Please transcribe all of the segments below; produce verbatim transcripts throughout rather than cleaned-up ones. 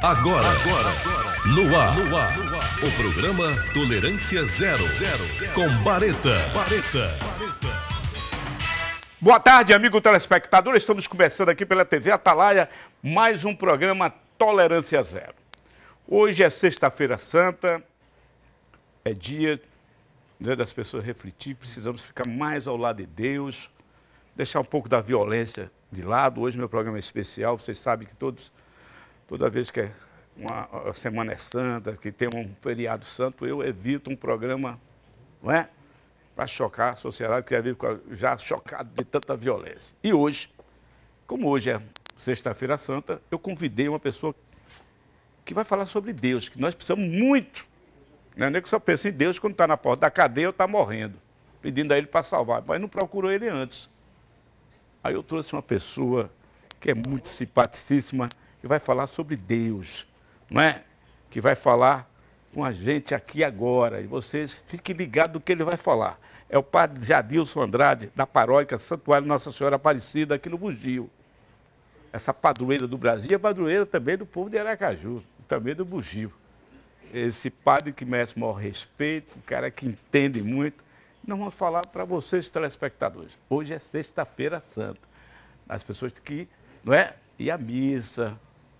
Agora, agora, no ar, no ar, o programa Tolerância Zero, com Bareta. Bareta. Boa tarde, amigo telespectador. Estamos começando aqui pela T V Atalaia mais um programa Tolerância Zero. Hoje é sexta-feira santa, é dia, dia das pessoas refletir, precisamos ficar mais ao lado de Deus, deixar um pouco da violência de lado. Hoje meu programa é especial, vocês sabem que todos, toda vez que é uma, a Semana é Santa, que tem um feriado santo, eu evito um programa, não é? Para chocar a sociedade, que já chocado de tanta violência. E hoje, como hoje é sexta-feira santa, eu convidei uma pessoa que vai falar sobre Deus, que nós precisamos muito. Não é nem que só pensa em Deus quando está na porta da cadeia ou está morrendo, pedindo a Ele para salvar, mas não procurou Ele antes. Aí eu trouxe uma pessoa que é muito simpaticíssima, que vai falar sobre Deus, não é? Que vai falar com a gente aqui agora, e vocês fiquem ligados no que ele vai falar. É o padre Jadilson Andrade, da paróquia Santuário Nossa Senhora Aparecida, aqui no Bugio. Essa padroeira do Brasil é padroeira também do povo de Aracaju, também do Bugio. Esse padre que merece o maior respeito, um cara que entende muito. Nós vamos falar para vocês, telespectadores. Hoje é sexta-feira santa. As pessoas que, não é? E a missa,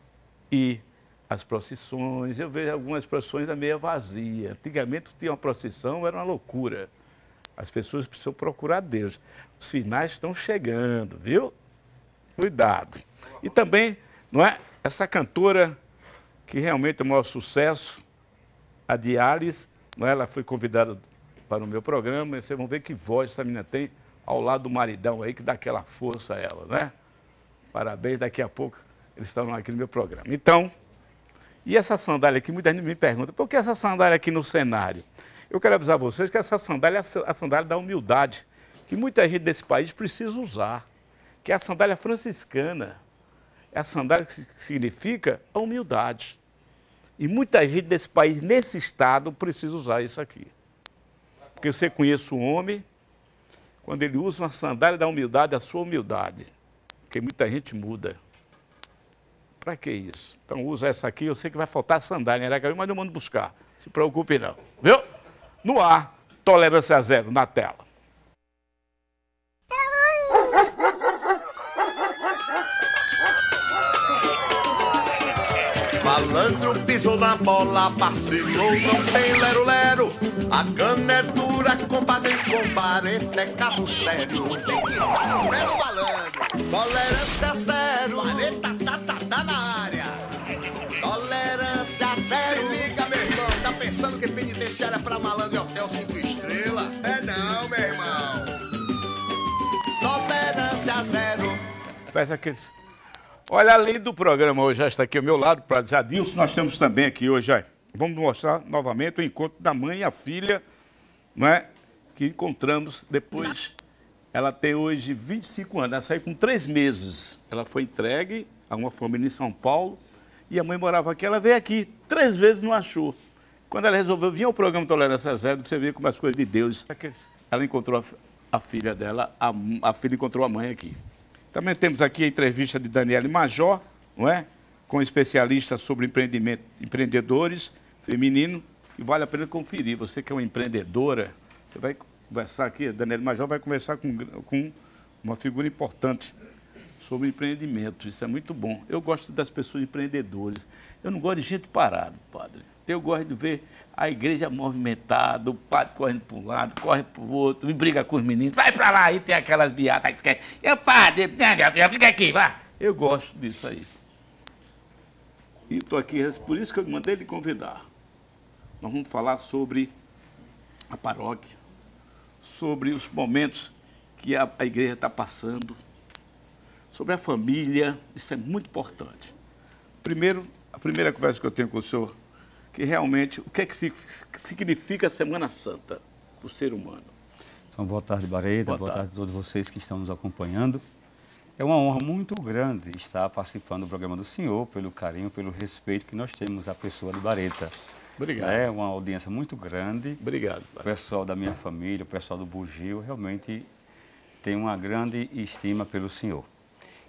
e as procissões. Eu vejo algumas procissões meio vazias. Antigamente tinha uma procissão, era uma loucura. As pessoas precisam procurar Deus. Os finais estão chegando, viu? Cuidado. E também, não é? Essa cantora que realmente é o maior sucesso, a de Alice, não é? Ela foi convidada para o meu programa, e vocês vão ver que voz essa menina tem ao lado do maridão aí, que dá aquela força a ela, né? Parabéns, daqui a pouco eles estão aqui no meu programa. Então, e essa sandália aqui, muita gente me pergunta, por que essa sandália aqui no cenário? Eu quero avisar vocês que essa sandália é a sandália da humildade, que muita gente desse país precisa usar, que é a sandália franciscana, é a sandália que significa a humildade. E muita gente desse país, nesse estado, precisa usar isso aqui. Porque você conhece um homem, quando ele usa uma sandália da humildade, a sua humildade. Porque muita gente muda. Para que isso? Então usa essa aqui, eu sei que vai faltar sandália em Aracaju, mas eu mando buscar. Se preocupe não. Viu? No ar, Tolerância Zero, na tela. Malandro pisou na bola, vacilou, não tem lero-lero. A cana é dura, compadre, comparente, é caso sério. Tem que dar um belo malandro. Tolerância zero. Vareta tá, tá, tá na área. Tolerância zero. Se liga, meu irmão, tá pensando que penitenciária pra malandro é hotel cinco estrelas? É não, meu irmão. Tolerância zero. Peça aqueles... Olha, além do programa hoje, já está aqui ao meu lado, para Jadilson, nós temos também aqui hoje, ó, vamos mostrar novamente o encontro da mãe e a filha, não é? Que encontramos depois. Ela tem hoje vinte e cinco anos, ela saiu com três meses. Ela foi entregue a uma família em São Paulo e a mãe morava aqui. Ela veio aqui, três vezes não achou. Quando ela resolveu vir ao programa Tolerância Zero, você vê como as coisas de Deus. Ela encontrou a, a filha dela, a, a filha encontrou a mãe aqui. Também temos aqui a entrevista de Daniele Major, não é? Com especialistas sobre empreendimento, empreendedores femininos, e vale a pena conferir. Você que é uma empreendedora, você vai conversar aqui, a Daniele Major vai conversar com, com uma figura importante sobre empreendimento. Isso é muito bom. Eu gosto das pessoas empreendedoras. Eu não gosto de gente parada, padre. Eu gosto de ver a igreja movimentada, o padre correndo para um lado, corre para o outro, e briga com os meninos. Vai para lá, aí tem aquelas beatas. Eu, padre, fica aqui, vá. Eu gosto disso aí. E estou aqui, por isso que eu mandei ele convidar. Nós vamos falar sobre a paróquia, sobre os momentos que a, a igreja está passando, sobre a família. Isso é muito importante. Primeiro, a primeira conversa que eu tenho com o senhor, que realmente, o que é que significa a Semana Santa para o ser humano? Então, boa tarde, Bareta, boa, boa tarde. tarde a todos vocês que estão nos acompanhando. É uma honra muito grande estar participando do programa do senhor, pelo carinho, pelo respeito que nós temos à pessoa de Bareta. Obrigado. É uma audiência muito grande. Obrigado. O pessoal da minha família, o pessoal do Bugio, realmente tem uma grande estima pelo senhor.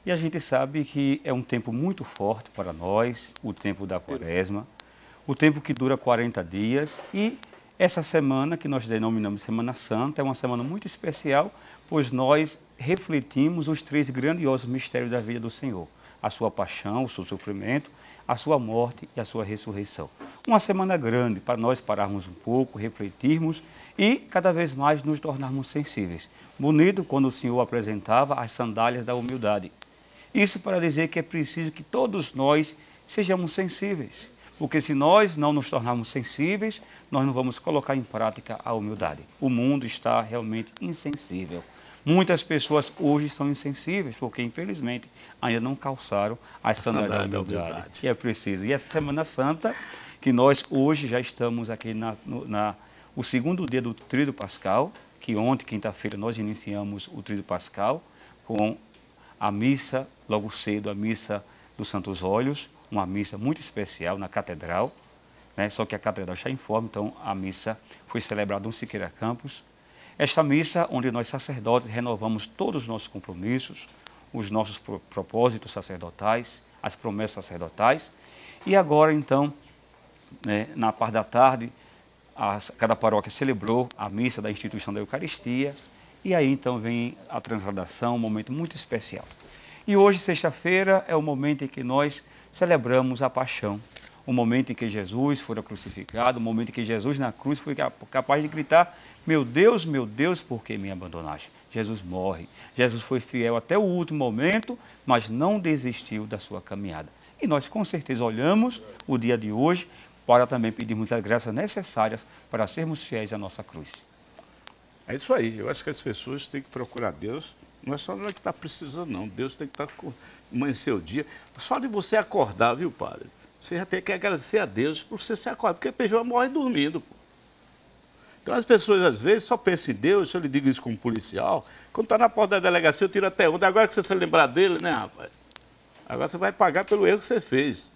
E a gente sabe que é um tempo muito forte para nós, o tempo da Quaresma, o tempo que dura quarenta dias. E essa semana, que nós denominamos Semana Santa, é uma semana muito especial, pois nós refletimos os três grandiosos mistérios da vida do Senhor: a sua paixão, o seu sofrimento, a sua morte e a sua ressurreição. Uma semana grande para nós pararmos um pouco, refletirmos e cada vez mais nos tornarmos sensíveis. Bonito quando o Senhor apresentava as sandálias da humildade. Isso para dizer que é preciso que todos nós sejamos sensíveis, porque se nós não nos tornarmos sensíveis, nós não vamos colocar em prática a humildade. O mundo está realmente insensível. Muitas pessoas hoje são insensíveis, porque infelizmente ainda não calçaram as sandálias da humildade. humildade. E é preciso. E essa Semana Santa, que nós hoje já estamos aqui na, no na, o segundo dia do Tríduo Pascal, que ontem, quinta-feira, nós iniciamos o Tríduo Pascal com a missa, logo cedo, a missa dos Santos Óleos, uma missa muito especial na Catedral, né? Só que a Catedral está em forma, então a missa foi celebrada no Siqueira Campos. Esta missa, onde nós sacerdotes renovamos todos os nossos compromissos, os nossos pro propósitos sacerdotais, as promessas sacerdotais. E agora, então, né, na parte da tarde, a, cada paróquia celebrou a missa da instituição da Eucaristia. E aí, então, vem a transladação, um momento muito especial. E hoje, sexta-feira, é o momento em que nós celebramos a paixão. O momento em que Jesus foi crucificado, o momento em que Jesus na cruz foi capaz de gritar: meu Deus, meu Deus, por que me abandonaste? Jesus morre. Jesus foi fiel até o último momento, mas não desistiu da sua caminhada. E nós, com certeza, olhamos o dia de hoje para também pedirmos as graças necessárias para sermos fiéis à nossa cruz. É isso aí. Eu acho que as pessoas têm que procurar Deus. Não é só na hora que está precisando, não. Deus tem que estar com amanhecer o dia. Só de você acordar, viu, padre? Você já tem que agradecer a Deus por você se acordar, porque a pessoa morre dormindo. Pô. Então as pessoas, às vezes, só pensam em Deus. Se eu lhe digo isso como policial, quando está na porta da delegacia, eu tiro até onda. Agora que você se lembrar dele, né, rapaz? Agora você vai pagar pelo erro que você fez.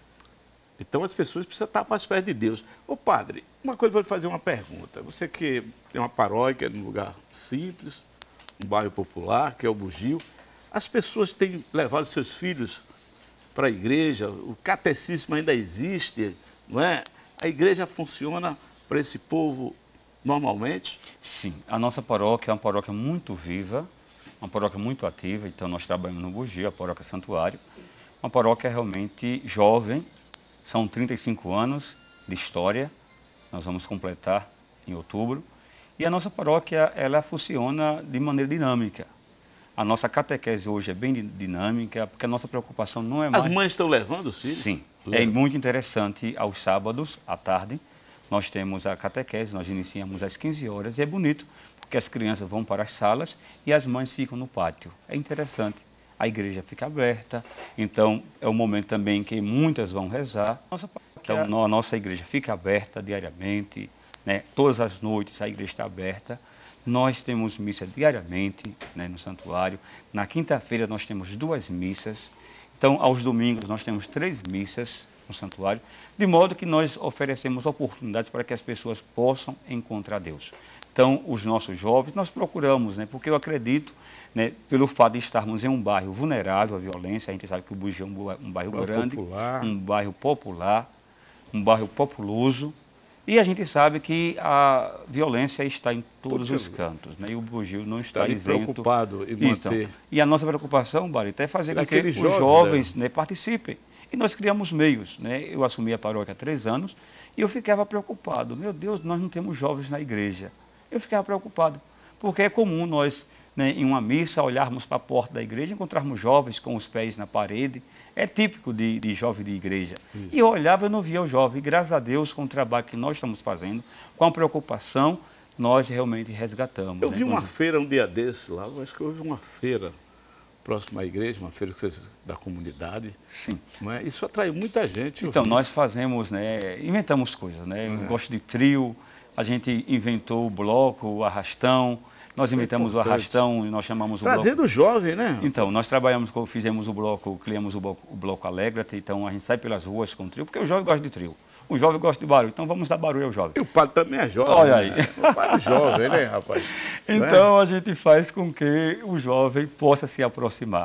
Então as pessoas precisam estar mais perto de Deus. Ô padre, uma coisa, eu vou lhe fazer uma pergunta. Você que tem uma paróquia num lugar simples, um bairro popular, que é o Bugio, as pessoas têm levado seus filhos para a igreja, o catecismo ainda existe, não é? A igreja funciona para esse povo normalmente? Sim, a nossa paróquia é uma paróquia muito viva, uma paróquia muito ativa, então nós trabalhamos no Bugio, a paróquia Santuário, uma paróquia realmente jovem, são trinta e cinco anos de história, nós vamos completar em outubro, e a nossa paróquia, ela funciona de maneira dinâmica. A nossa catequese hoje é bem dinâmica, porque a nossa preocupação não é mais... As mães estão levando os filhos? Sim. É muito interessante, aos sábados, à tarde, nós temos a catequese, nós iniciamos às quinze horas, e é bonito, porque as crianças vão para as salas e as mães ficam no pátio. É interessante. A igreja fica aberta, então é um momento também que muitas vão rezar. Nossa, então, a nossa igreja fica aberta diariamente, né? Todas as noites a igreja está aberta. Nós temos missa diariamente, né, no santuário. Na quinta-feira nós temos duas missas. Então, aos domingos nós temos três missas no santuário, de modo que nós oferecemos oportunidades para que as pessoas possam encontrar Deus. Então, os nossos jovens, nós procuramos, né, porque eu acredito, né, pelo fato de estarmos em um bairro vulnerável à violência, a gente sabe que o Bugio é um bairro grande, popular. um bairro popular, um bairro populoso, e a gente sabe que a violência está em todos Porque os cantos, né? E o Bugio não está, está isento. preocupado em manter. Então, e a nossa preocupação, Barita, é fazer com que os jovens, jovens né, participem. E nós criamos meios, né? Eu assumi a paróquia há três anos e eu ficava preocupado. Meu Deus, nós não temos jovens na igreja. Eu ficava preocupado, porque é comum nós, né, em uma missa, olharmos para a porta da igreja e encontrarmos jovens com os pés na parede. É típico de, de jovem de igreja. Isso. E eu olhava e não via o jovem. E, graças a Deus, com o trabalho que nós estamos fazendo, com a preocupação, nós realmente resgatamos. Eu né? vi uma nós... feira um dia desse lá, eu acho que houve uma feira próxima à igreja, uma feira da comunidade. Sim. Mas isso atraiu muita gente. Então, nós fazemos, né, inventamos coisas, né? Eu é. gosto de trio, a gente inventou o bloco, o arrastão, nós isso inventamos é o arrastão e nós chamamos o Trazendo bloco... jovem, né? Então, nós trabalhamos, fizemos o bloco, criamos o bloco, o bloco Alegra-te, então a gente sai pelas ruas com trio, porque o jovem gosta de trio. O jovem gosta de barulho, então vamos dar barulho ao jovem. E o padre também é jovem. Olha aí. Né? O padre é jovem, né, rapaz? Então, é? a gente faz com que o jovem possa se aproximar.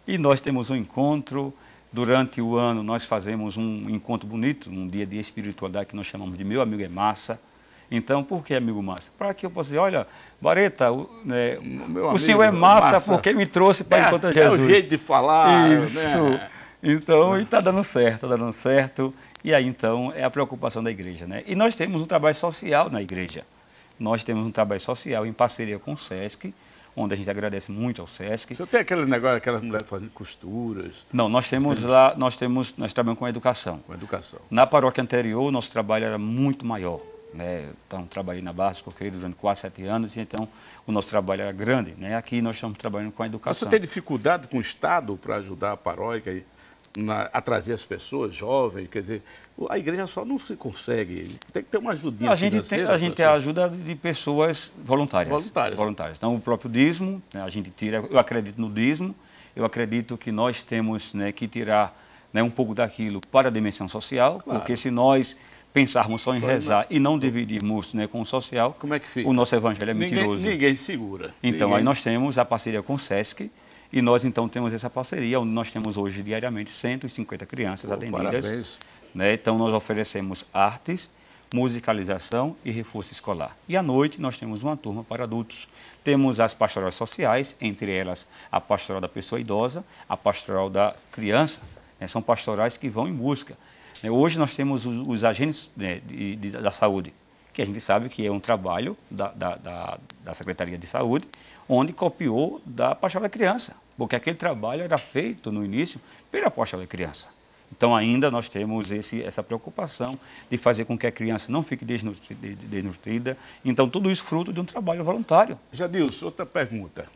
E nós temos um encontro, durante o ano nós fazemos um encontro bonito, um dia de espiritualidade que nós chamamos de Meu Amigo é Massa. Então, por que amigo massa? Para que eu possa dizer, olha, Bareta, o, né, o, o senhor é massa, massa porque me trouxe para é, encontrar Jesus. É o jeito de falar. Isso. Né? Então, está dando certo, está dando certo. E aí, então, é a preocupação da igreja, né? E nós temos um trabalho social na igreja. Nós temos um trabalho social em parceria com o SESC, onde a gente agradece muito ao SESC. Você tem aquele negócio, aquelas mulheres fazendo costuras? Não, nós temos lá, nós temos, nós trabalhamos com a educação. Com a educação. Na paróquia anterior, o nosso trabalho era muito maior. Né? Então, trabalhei na Barra dos Coqueiros durante quase sete anos, e então o nosso trabalho era grande. Né? Aqui nós estamos trabalhando com a educação. Você tem dificuldade com o Estado para ajudar a paróquia na, a trazer as pessoas jovens? Quer dizer, a igreja só não se consegue, tem que ter uma ajudinha A gente tem, a gente tem a ajuda de pessoas voluntárias. Voluntárias. voluntárias. Então, o próprio dízimo, né, a gente tira, eu acredito no dízimo, eu acredito que nós temos, né, que tirar, né, um pouco daquilo para a dimensão social, claro. Porque se nós pensarmos só em só rezar não. e não dividirmos, né, com o social, como é que fica? O nosso evangelho é mentiroso. Ninguém, ninguém segura. Então, ninguém... aí nós temos a parceria com o SESC, e nós, então, temos essa parceria, onde nós temos hoje, diariamente, cento e cinquenta crianças oh, atendidas. Parabéns. Né? Então, nós oferecemos artes, musicalização e reforço escolar. E à noite, nós temos uma turma para adultos. Temos as pastorais sociais, entre elas a pastoral da pessoa idosa, a pastoral da criança, né? São pastorais que vão em busca. Hoje nós temos os, os agentes, né, de, de, da saúde, que a gente sabe que é um trabalho da, da, da, da Secretaria de Saúde, onde copiou da pastoral da criança, porque aquele trabalho era feito no início pela pastoral da criança. Então ainda nós temos esse, essa preocupação de fazer com que a criança não fique desnutrida, desnutrida. Então tudo isso fruto de um trabalho voluntário. Jadilson, outra pergunta.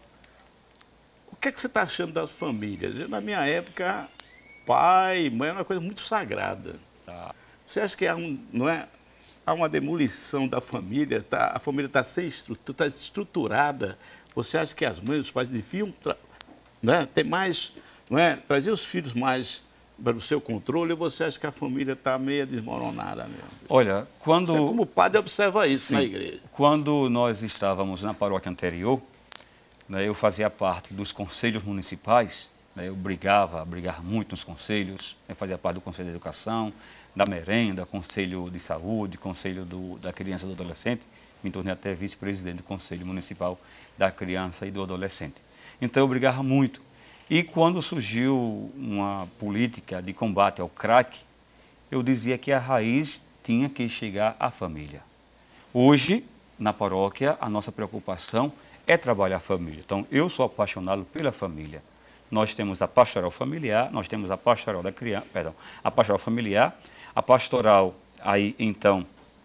O que é que você está achando das famílias? Eu, na minha época, pai, mãe era uma coisa muito sagrada. Tá? Você acha que há, um, não é, há uma demolição da família? Tá, a família está tá estruturada? Você acha que as mães, os pais deviam, né, ter mais, não é, trazer os filhos mais para o seu controle, ou você acha que a família está meio desmoronada mesmo? Olha, quando... Você, como padre, observa isso Sim. na igreja. Quando nós estávamos na paróquia anterior, né, eu fazia parte dos conselhos municipais, né, eu brigava, brigava muito nos conselhos, eu fazia parte do Conselho de Educação, da Merenda, Conselho de Saúde, Conselho do, da Criança e do Adolescente, me tornei até vice-presidente do Conselho Municipal da Criança e do Adolescente. Então eu brigava muito. E quando surgiu uma política de combate ao crack, eu dizia que a raiz tinha que chegar à família. Hoje, na paróquia, a nossa preocupação é trabalhar a família. Então, eu sou apaixonado pela família. Nós temos a pastoral familiar, nós temos a pastoral da criança, perdão, a pastoral familiar, a pastoral, aí, então,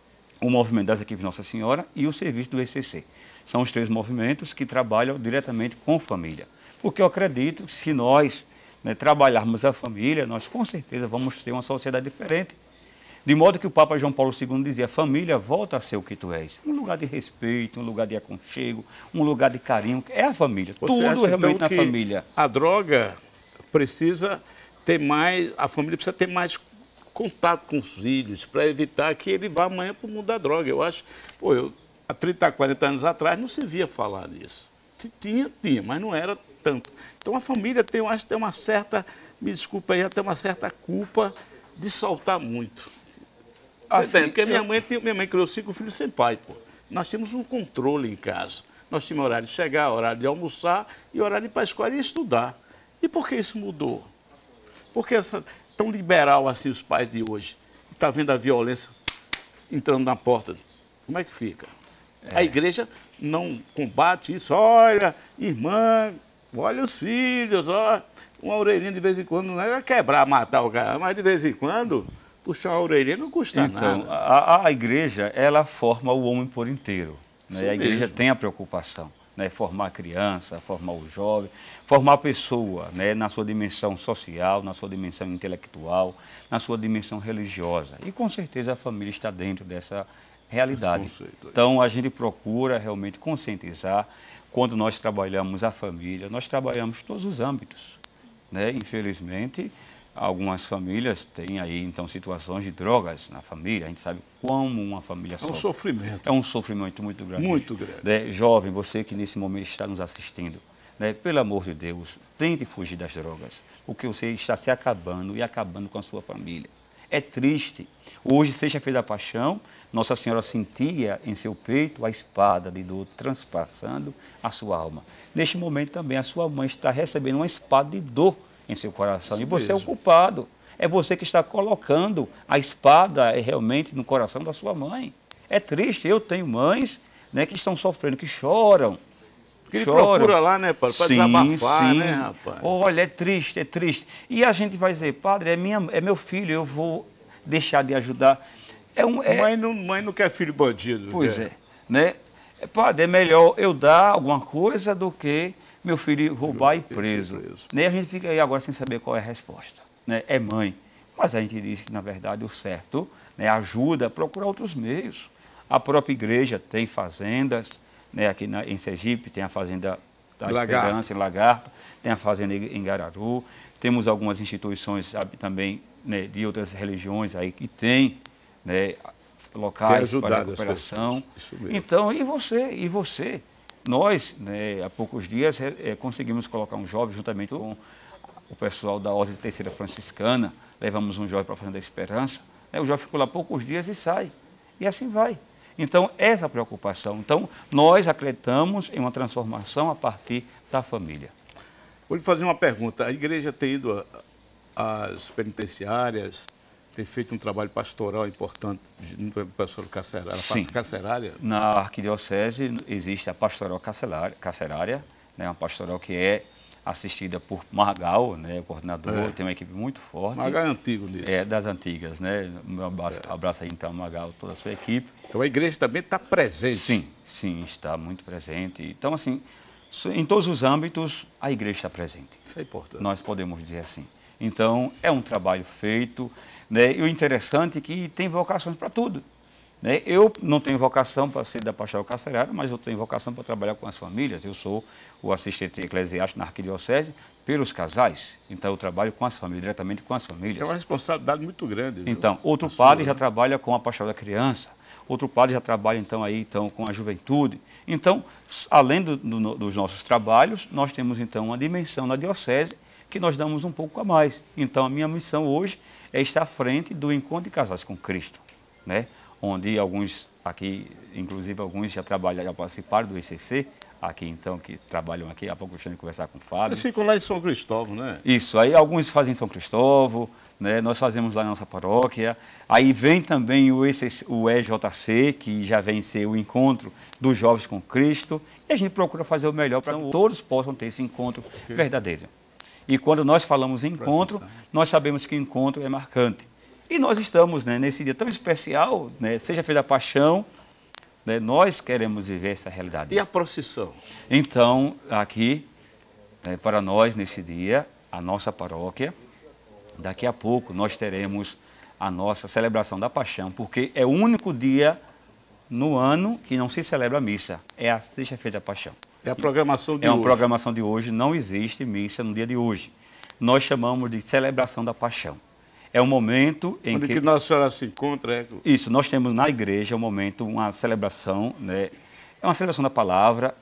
o movimento das equipes Nossa Senhora e o serviço do E C C. São os três movimentos que trabalham diretamente com família. Porque eu acredito que se nós, né, trabalharmos a família, nós com certeza vamos ter uma sociedade diferente. De modo que o Papa João Paulo segundo dizia, família volta a ser o que tu és. Um lugar de respeito, um lugar de aconchego, um lugar de carinho. É a família, Você tudo acha, realmente então, na família. A droga precisa ter mais, a família precisa ter mais contato com os filhos, para evitar que ele vá amanhã para o mundo da droga. Eu acho, pô, eu, há trinta, quarenta anos atrás não se via falar nisso. Tinha, tinha, mas não era tanto. Então a família tem, eu acho, tem uma certa, me desculpa aí, até uma certa culpa de soltar muito. Assim, porque minha mãe, tinha, minha mãe criou cinco filhos sem pai, pô. Nós tínhamos um controle em casa. Nós tínhamos horário de chegar, horário de almoçar e horário de ir para a escola e estudar. E por que isso mudou? Por que essa, tão liberal assim os pais de hoje? Está vendo a violência entrando na porta? Como é que fica? É. A igreja não combate isso. Olha, irmã, olha os filhos, ó, uma orelhinha de vez em quando, não é quebrar, matar o cara, mas de vez em quando, puxar a orelhinha não custa então, nada. A, a igreja, ela forma o homem por inteiro. Né? A igreja mesmo. tem a preocupação, né? Formar a criança, formar o jovem, formar a pessoa, né? Na sua dimensão social, na sua dimensão intelectual, na sua dimensão religiosa. E com certeza a família está dentro dessa realidade. Então a gente procura realmente conscientizar. Quando nós trabalhamos a família, nós trabalhamos todos os âmbitos, né? Infelizmente, algumas famílias têm aí, então, situações de drogas na família. A gente sabe como uma família sofre. É um sofrimento. É um sofrimento muito grande. Muito grande. Né? Jovem, você que nesse momento está nos assistindo, né, pelo amor de Deus, tente fugir das drogas, porque você está se acabando e acabando com a sua família. É triste. Hoje, sexta-feira da paixão, Nossa Senhora sentia em seu peito a espada de dor transpassando a sua alma. Neste momento também a sua mãe está recebendo uma espada de dor em seu coração. Isso e você mesmo. É o culpado. É você que está colocando a espada realmente no coração da sua mãe. É triste. Eu tenho mães, né, que estão sofrendo, que choram. Porque ele procura lá, né, padre, para desabafar, sim. né, rapaz? Olha, é triste, é triste. E a gente vai dizer, padre, é, minha, é meu filho, eu vou deixar de ajudar. É um, é... Mãe, não, mãe não quer filho bandido. Pois quer. é, né? Padre, é melhor eu dar alguma coisa do que meu filho roubar e preso. preso. Né? A gente fica aí agora sem saber qual é a resposta. Né? É mãe. Mas a gente diz que, na verdade, o certo, né, ajuda a procurar outros meios. A própria igreja tem fazendas, né, aqui na, em Sergipe, tem a Fazenda da Lagarto. Esperança, em Lagarto, tem a Fazenda em Gararu, temos algumas instituições, sabe, também, né, de outras religiões aí que tem, né, locais para recuperação. Então, e você? E você? Nós, né, há poucos dias, é, conseguimos colocar um jovem juntamente com o pessoal da Ordem Terceira Franciscana, levamos um jovem para a Fazenda da Esperança, né, o jovem ficou lá poucos dias e sai. E assim vai. Então, essa preocupação. Então, nós acreditamos em uma transformação a partir da família. Vou lhe fazer uma pergunta. A igreja tem ido às penitenciárias, tem feito um trabalho pastoral importante no pastor carcerário, Sim. carcerária? Na arquidiocese existe a pastoral carcerária, carcerária, né, uma pastoral que é assistida por Margal, né, o coordenador, é. Tem uma equipe muito forte. Margal é antigo nisso. É, das antigas, né? Um abraço, é. abraço aí então, Margal, toda a sua equipe. Então a igreja também está presente. Sim, sim, está muito presente. Então, assim, em todos os âmbitos, a igreja está presente. Isso é importante. Nós podemos dizer assim. Então, é um trabalho feito, né? E o interessante é que tem vocações para tudo. Né? Eu não tenho vocação para ser da pastoral carcerária, mas eu tenho vocação para trabalhar com as famílias. Eu sou o assistente eclesiástico na arquidiocese pelos casais. Então, eu trabalho com as famílias, diretamente com as famílias. É uma responsabilidade muito grande. Viu? Então, outro padre já trabalha com a pastoral da criança. Outro padre já trabalha, então, aí, então, com a juventude. Então, além do, do, dos nossos trabalhos, nós temos, então, uma dimensão na diocese que nós damos um pouco a mais. Então, a minha missão hoje é estar à frente do Encontro de Casais com Cristo, né? Onde alguns aqui, inclusive alguns já trabalham, já participaram do I C C, aqui então, que trabalham aqui, há pouco eu tinha de conversar com o Fábio. Vocês ficam lá em São Cristóvão, né? Isso, aí alguns fazem em São Cristóvão, né? Nós fazemos lá na nossa paróquia, aí vem também o, E J C, que já vem ser o encontro dos jovens com Cristo, e a gente procura fazer o melhor para que todos possam ter esse encontro verdadeiro. E quando nós falamos em encontro, nós sabemos que o encontro é marcante. E nós estamos, né, nesse dia tão especial, né, seja feita a paixão, né, nós queremos viver essa realidade. E a procissão? Então, aqui, né, para nós, nesse dia, a nossa paróquia, daqui a pouco nós teremos a nossa celebração da paixão, porque é o único dia no ano que não se celebra a missa, é a sexta-feira da paixão. É a programação de hoje. É uma hoje. programação de hoje, não existe missa no dia de hoje. Nós chamamos de celebração da paixão. É um momento em Onde que... que Nossa Senhora se encontra. É... Isso, nós temos na igreja um momento, uma celebração, né? É uma celebração da palavra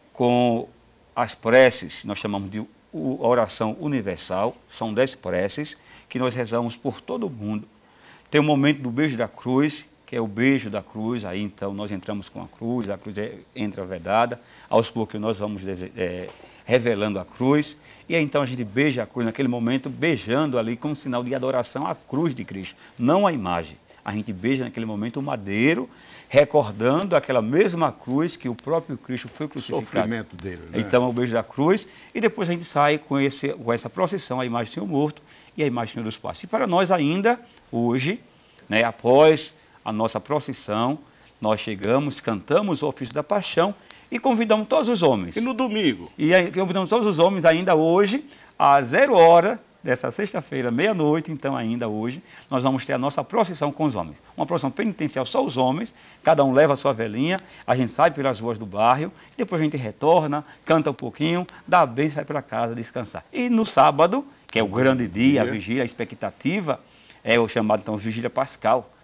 com as preces, nós chamamos de oração universal, são dez preces que nós rezamos por todo mundo. Tem o momento do beijo da cruz, que é o beijo da cruz, aí então nós entramos com a cruz, a cruz é, entra vedada, aos poucos nós vamos é, revelando a cruz, e aí então a gente beija a cruz naquele momento, beijando ali como sinal de adoração à cruz de Cristo, não à imagem. A gente beija naquele momento o madeiro, recordando aquela mesma cruz que o próprio Cristo foi crucificado. O sofrimento dele, né? Então é o beijo da cruz, e depois a gente sai com, esse, com essa procissão, a imagem do Senhor morto e a imagem do Senhor dos Passos. E para nós ainda, hoje, né, após a nossa procissão, nós chegamos, cantamos o ofício da paixão e convidamos todos os homens. E no domingo? E aí, convidamos todos os homens ainda hoje, às zero hora dessa sexta-feira, meia-noite, então ainda hoje, nós vamos ter a nossa procissão com os homens. Uma procissão penitencial, só os homens, cada um leva a sua velhinha, a gente sai pelas ruas do bairro, depois a gente retorna, canta um pouquinho, dá a bênção e vai para casa descansar. E no sábado, que é o grande dia, a vigília, a expectativa, é o chamado então Vigília Pascal.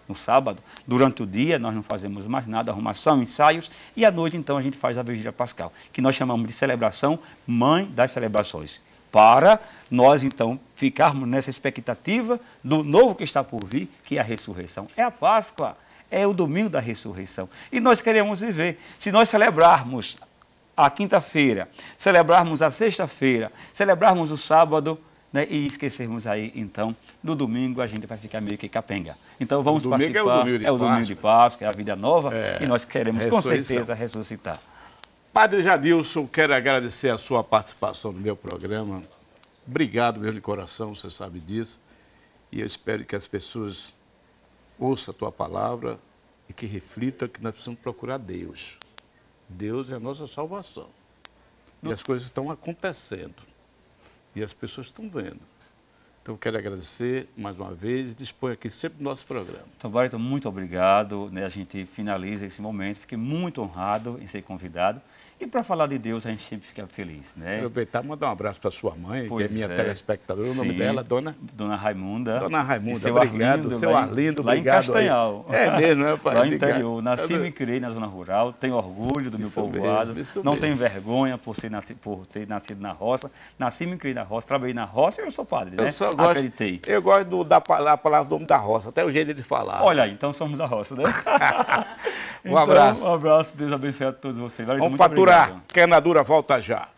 no sábado. Durante o dia, nós não fazemos mais nada, arrumação, ensaios, e à noite, então, a gente faz a Vigília Pascal, que nós chamamos de celebração Mãe das Celebrações, para nós, então, ficarmos nessa expectativa do novo que está por vir, que é a ressurreição. É a Páscoa, é o domingo da ressurreição. E nós queremos viver. Se nós celebrarmos a quinta-feira, celebrarmos a sexta-feira, celebrarmos o sábado, né, e esquecermos aí, então, no domingo a gente vai ficar meio que capenga. Então vamos o participar. É o domingo de é o domingo de Páscoa, é a vida nova, é, e nós queremos com certeza ressuscitar. Padre Jadilson, quero agradecer a sua participação no meu programa. Obrigado mesmo de coração, você sabe disso. E eu espero que as pessoas ouçam a tua palavra e que reflitam que nós precisamos procurar Deus. Deus é a nossa salvação. E as coisas estão acontecendo. E as pessoas estão vendo. Então, eu quero agradecer mais uma vez e dispor aqui sempre do nosso programa. Então, Barreto, muito obrigado. Né? A gente finaliza esse momento. Fiquei muito honrado em ser convidado. E para falar de Deus, a gente sempre fica feliz, né? Aproveitar e mandar um abraço para sua mãe, pois que é minha é. telespectadora. Sim. O nome dela, dona? Dona Raimunda. Dona Raimunda, seu obrigado. Arlindo, seu lá Arlindo, lá obrigado. Lá em Castanhal. Aí. É mesmo, né, pai? Lá no interior. Nasci e me criei na zona rural, tenho orgulho do isso meu povoado. Mesmo, isso não mesmo. tenho vergonha por, ser nasci, por ter nascido na roça. Nasci e me criei na roça, trabalhei na roça e eu sou padre, eu né? Só gosto, Acreditei. Eu gosto do, da palavra, palavra do homem da roça, até o jeito de falar. Olha aí, então somos da roça, né? um então, abraço. Um abraço, Deus abençoe a todos vocês. Valeu, vamos muito faturar, obrigado. Quenadura volta já.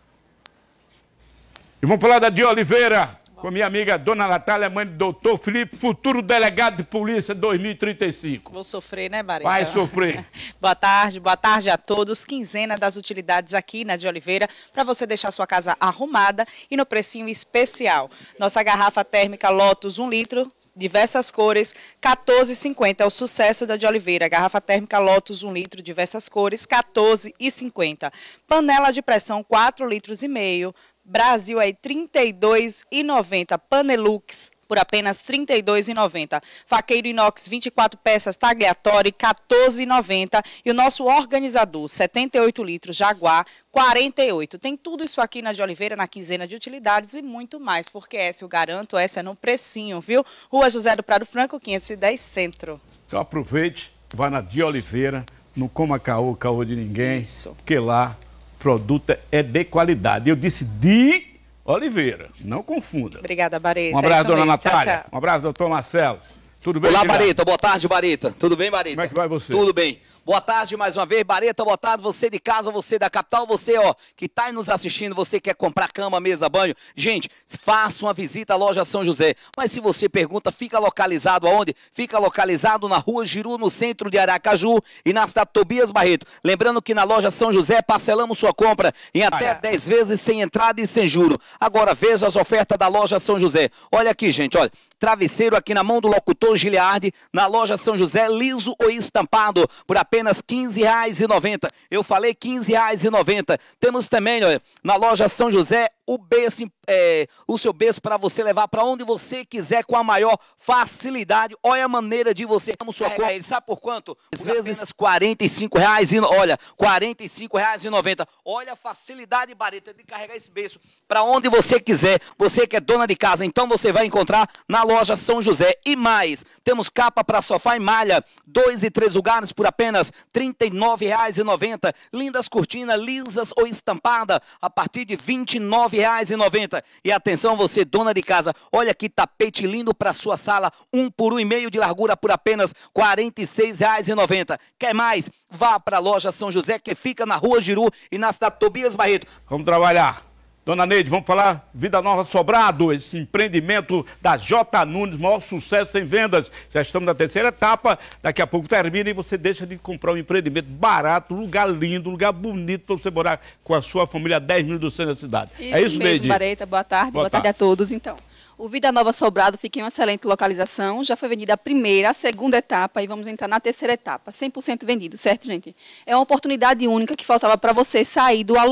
E vamos falar da de Oliveira, com a minha amiga Dona Natália, mãe do doutor Felipe, futuro delegado de polícia dois mil e trinta e cinco. Vou sofrer, né, Barreto? Vai sofrer. Boa tarde, boa tarde a todos. Quinzena das utilidades aqui na de Oliveira, para você deixar sua casa arrumada e no precinho especial. Nossa garrafa térmica Lotus, um litro, diversas cores, quatorze e cinquenta. É o sucesso da de Oliveira. Garrafa térmica Lotus, um litro, diversas cores, quatorze e cinquenta. Panela de pressão, quatro litros e meio. Brasil aí trinta e dois e noventa, Panelux por apenas trinta e dois e noventa. Faqueiro inox vinte e quatro peças, Tagliatore quatorze e noventa e o nosso organizador setenta e oito litros Jaguar quarenta e oito. Tem tudo isso aqui na de Oliveira, na quinzena de utilidades e muito mais, porque essa eu garanto, essa é no precinho, viu? Rua José do Prado Franco, quinhentos e dez Centro. Então aproveite, vá na de Oliveira, não coma caô, caô de ninguém, Isso. porque lá produto é de qualidade. Eu disse de Oliveira, não confunda. Obrigada, Bareta. Um abraço, é dona mesmo. Natália. Tchau, tchau. Um abraço, doutor Marcelo. Tudo bem, Olá, filha? Bareta. Boa tarde, Bareta. Tudo bem, Bareta? Como é que vai você? Tudo bem. Boa tarde mais uma vez, Bareta. Boa tarde, você de casa, você da capital, você, ó, que tá aí nos assistindo, você quer comprar cama, mesa, banho. Gente, faça uma visita à loja São José. Mas se você pergunta, fica localizado aonde? Fica localizado na Rua Giru, no centro de Aracaju e na cidade Tobias Barreto. Lembrando que na loja São José parcelamos sua compra em até Olha. dez vezes sem entrada e sem juro. Agora veja as ofertas da loja São José. Olha aqui, gente, olha. Travesseiro aqui na mão do locutor Giliardi, na loja São José, liso ou estampado, por apenas quinze reais e noventa. Eu falei quinze reais e noventa. Temos também, olha, na loja São José, o berço, é, o seu berço para você levar para onde você quiser com a maior facilidade. Olha a maneira de você como sua compra. Ele sabe por quanto? Às vezes quarenta e cinco reais e olha, quarenta e cinco reais e noventa. Olha a facilidade, Bareta, de carregar esse berço para onde você quiser. Você que é dona de casa, então você vai encontrar na loja São José. E mais, temos capa para sofá e malha, dois e três lugares por apenas trinta e nove reais e noventa. Lindas cortinas lisas ou estampada a partir de vinte e nove reais e noventa. E atenção, você dona de casa, olha que tapete lindo para sua sala, um por um e meio de largura por apenas quarenta e seis reais e noventa. Quer mais? Vá para a loja São José, que fica na Rua Giru e na cidade Tobias Barreto. Vamos trabalhar. Dona Neide, vamos falar Vida Nova Sobrado, esse empreendimento da J. Nunes, maior sucesso em vendas. Já estamos na terceira etapa, daqui a pouco termina e você deixa de comprar um empreendimento barato, lugar lindo, lugar bonito para você morar com a sua família a dez minutos do centro da cidade. Isso é isso, mesmo, Neide? Bareta. Boa tarde, boa, boa tarde. tarde a todos. Então, o Vida Nova Sobrado fica em uma excelente localização, já foi vendida a primeira, a segunda etapa e vamos entrar na terceira etapa, cem por cento vendido, certo, gente? É uma oportunidade única que faltava para você sair do aluguel.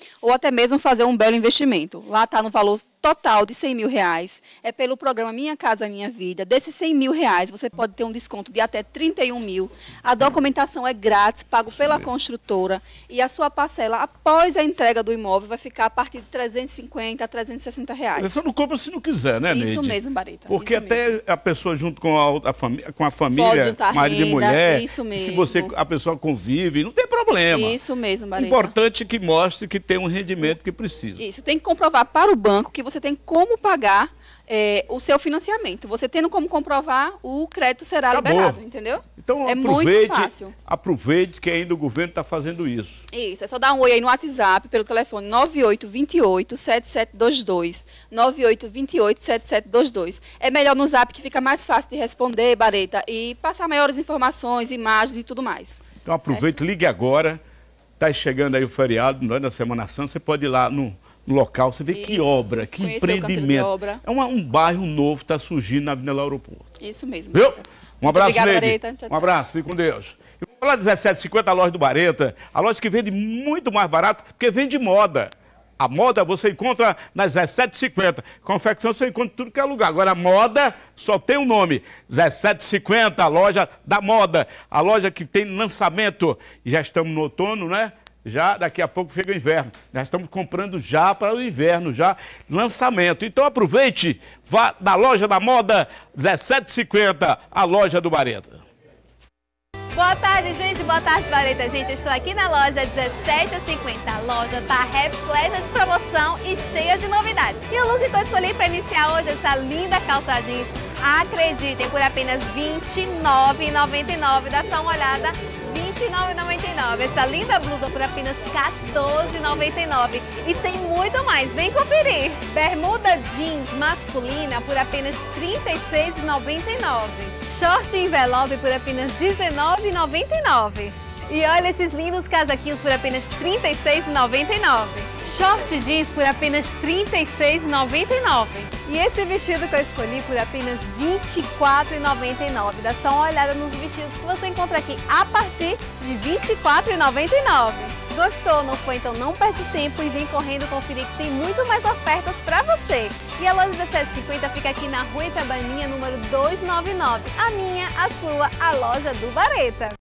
ou até mesmo fazer um belo investimento. Lá está no valor total de cem mil reais. É pelo programa Minha Casa Minha Vida. Desses cem mil reais, você pode ter um desconto de até trinta e um mil. A documentação é grátis, pago pela construtora. E a sua parcela, após a entrega do imóvel, vai ficar a partir de trezentos e cinquenta a trezentos e sessenta reais. Você só não compra se não quiser, né, Neide? Isso mesmo, Bareta. Porque isso até mesmo. a pessoa junto com a, a, famí com a família, Pode juntar marido renda, e mulher, isso mesmo. se você, a pessoa convive, não tem problema. Isso mesmo, Bareta. Importante que mostre que tem um rendimento que precisa. Isso, tem que comprovar para o banco que você tem como pagar é, o seu financiamento. Você tendo como comprovar, o crédito será Acabou. liberado, entendeu? Então é aproveite, muito fácil. aproveite que ainda o governo está fazendo isso. Isso, é só dar um oi aí no WhatsApp pelo telefone nove oito dois oito, sete sete dois dois, nove oito dois oito, sete sete dois dois. É melhor no Zap que fica mais fácil de responder, Bareta, e passar maiores informações, imagens e tudo mais. Então aproveite, certo? Ligue agora. Está chegando aí o feriado, nós na Semana Santa, você pode ir lá no, no local, você vê Isso, que obra, que empreendimento. Obra. É uma, um bairro novo que está surgindo na Avenida Aeroporto. Isso mesmo. Viu? Um abraço, obrigada, Neide. Bareta. Tchau, um abraço, fique com Deus. Eu vou falar dezessete e cinquenta, a loja do Bareta, a loja que vende muito mais barato, porque vende moda. A moda você encontra nas dezessete e cinquenta. Confecção você encontra em tudo que é lugar. Agora a moda só tem um nome. dezessete e cinquenta, a loja da moda. A loja que tem lançamento. Já estamos no outono, né? Já daqui a pouco chega o inverno. Nós estamos comprando já para o inverno, já lançamento. Então aproveite, vá na loja da moda dezessete e cinquenta, a loja do Bareta. Boa tarde, gente. Boa tarde, Bareta. Gente, eu estou aqui na loja dezessete e cinquenta. A loja está repleta de promoção e cheia de novidades. E o look que eu escolhi para iniciar hoje, essa linda calça jeans, acreditem, por apenas vinte e nove reais e noventa e nove centavos. Dá só uma olhada, vinte e nove reais e noventa e nove centavos. Essa linda blusa por apenas quatorze reais e noventa e nove centavos. E tem muito mais, vem conferir. Bermuda jeans masculina por apenas trinta e seis reais e noventa e nove centavos. Short envelope por apenas dezenove reais e noventa e nove centavos. E olha esses lindos casaquinhos por apenas trinta e seis reais e noventa e nove centavos. Short jeans por apenas trinta e seis reais e noventa e nove centavos. E esse vestido que eu escolhi por apenas vinte e quatro reais e noventa e nove centavos. Dá só uma olhada nos vestidos que você encontra aqui a partir de vinte e quatro reais e noventa e nove centavos. Gostou, não foi? Então não perde tempo e vem correndo conferir que tem muito mais ofertas para você. E a loja dezessete e cinquenta fica aqui na Rua Itabaninha, número duzentos e noventa e nove. A minha, a sua, a loja do Bareta.